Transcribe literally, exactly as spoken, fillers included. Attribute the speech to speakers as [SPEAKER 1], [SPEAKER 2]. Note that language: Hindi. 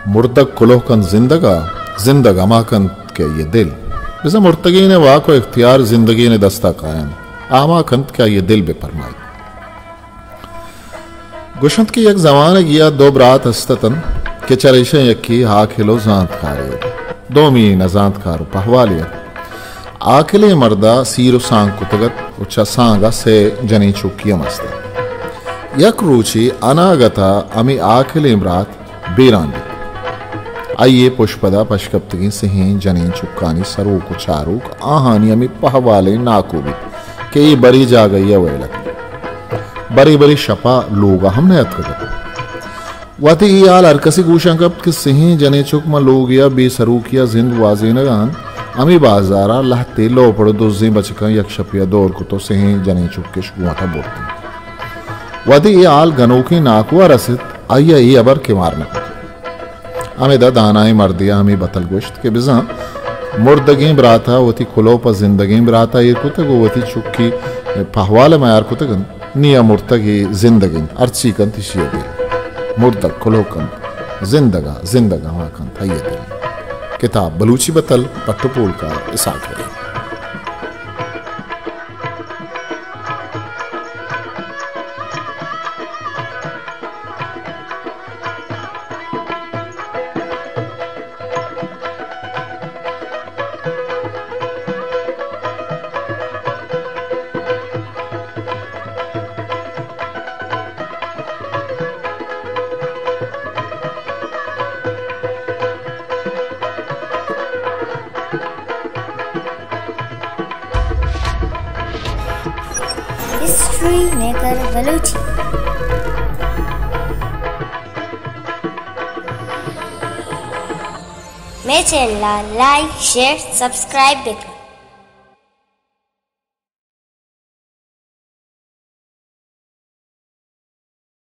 [SPEAKER 1] मुर्तग कुलोह कन जिंदगा जिंदग अमा कन के ये दिल। जैसे मुर्तगी ने वाको इख्तियार जिंदगी ने दस्ता कायम आमा कंत क्या ये दिल बेफरमाई। गुशंत की एक जमाने गिया दो बरात हस्ततन के चरेशे यक्की हाखिलो जांत खारे दो मी नजांत खारो पहवालिया आखिले मर्दा सीरो सांग कुतगत उच्चा सांगा से जनी चुक्किया मस्ता यक रूची अनागता अमी आखिले इमरात बेरांदी आइए पुष्पदा पशकप्तगी सिंह जनी चुक्कानी सरूक चारूक आहानी अमी पहवाले नाकूबी के ये बरी जा गई है वेलक बरी बरी शपा लोगा हमने अतकत वाती याल अरकसी गूशंकप के सिंह जने चुक म लोग या बेसरूकिया जिंद वाजी नगान अमी बाजारा लहते लो पड़ो दोजी बचका यक्षपिया दौर को तो सिंह जने चुक के शुआता बोलते वाती याल गनोकी नाकुआ रसित आइया ये अबर के मारने अमे दा दानाई मर दिया हमें बतल गोश्त के बिजा मुर्दगी बराता वती खुलो पर जिंदगी बराता ये कुतग वती चुक्की पहवाले मायार कुतगन निया मुर्तगी जिंदगी अर्ची कन तिशिया दिल मुर्दग खुलो कन जिंदगा जिंदगा वा कन था ये दिल। किताब बलूची बतल पट्टुपोल का इसाक है।
[SPEAKER 2] History maker Balochi. मेरे चैनल लाइक शेयर सब्सक्राइब